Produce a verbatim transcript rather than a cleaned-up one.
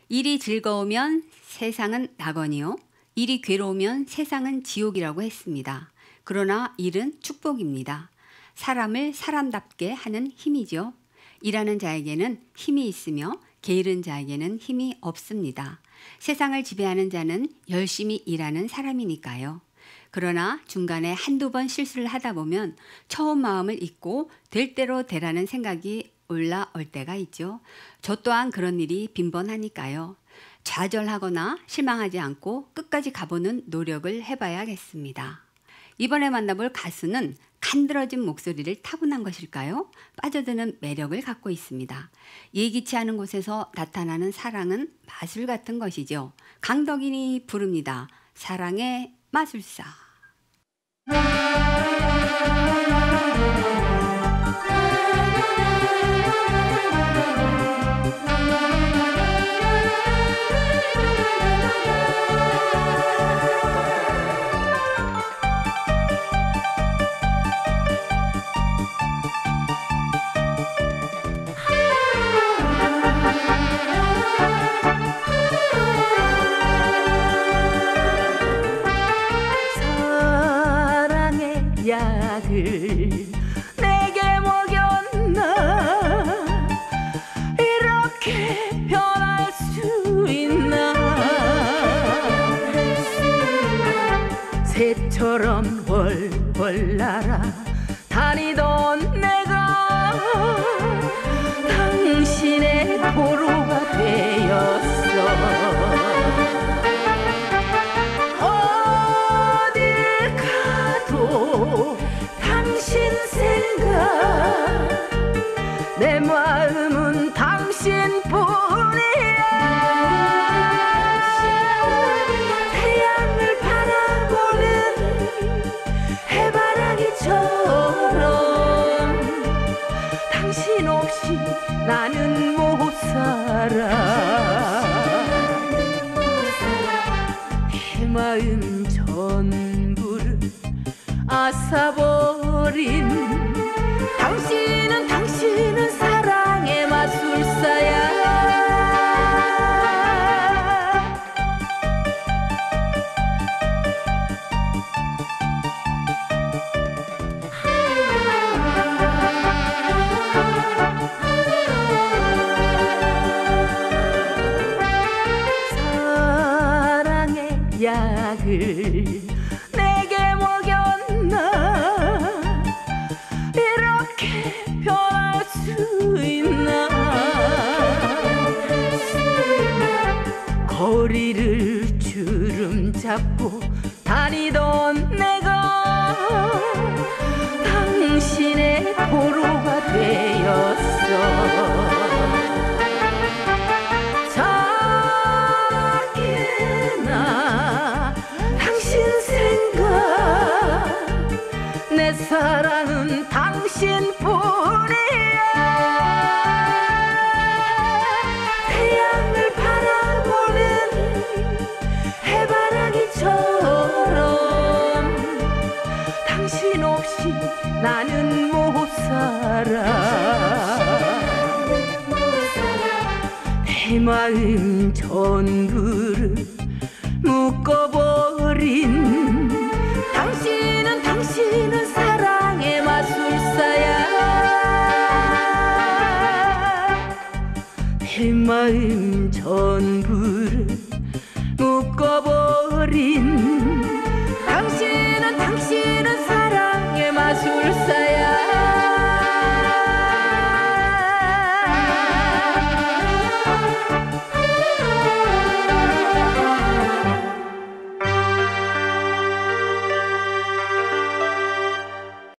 일이 즐거우면 세상은 낙원이요. 일이 괴로우면 세상은 지옥이라고 했습니다. 그러나 일은 축복입니다. 사람을 사람답게 하는 힘이죠. 일하는 자에게는 힘이 있으며 게으른 자에게는 힘이 없습니다. 세상을 지배하는 자는 열심히 일하는 사람이니까요. 그러나 중간에 한두 번 실수를 하다 보면 처음 마음을 잊고 될 대로 되라는 생각이 올라올 때가 있죠. 저 또한 그런 일이 빈번하니까요. 좌절하거나 실망하지 않고 끝까지 가보는 노력을 해봐야겠습니다. 이번에 만나볼 가수는 간드러진 목소리를 타고난 것일까요? 빠져드는 매력을 갖고 있습니다. 예기치 않은 곳에서 나타나는 사랑은 마술 같은 것이죠. 강덕인이 부릅니다. 사랑의 마술사. 약을 내게 먹였나 이렇게 변할 수 있나 새처럼 훨훨 날아 다니던 내가 당신의 도로가 되었어. 당신 생각 내 마음은 당신뿐이야. 태양을 바라보는 해바라기처럼 당신 없이 나는 못 살아. 내 마음 전부를 아사버린 당신은 당신은 사랑의 마술사야. 사랑의 약을 내게 먹였나 이렇게 변할 수 있나 거리를 주름 잡고 다니던 내가 당신의 도로가 되었어. 내 사랑은 당신뿐이야. 태양을 바라보는 해바라기처럼 당신 없이 나는 못 살아. 내 마음 전부를 묶어버린 당신은 당신은 사랑의 마술사야. 내 마음 전부를 묶어버린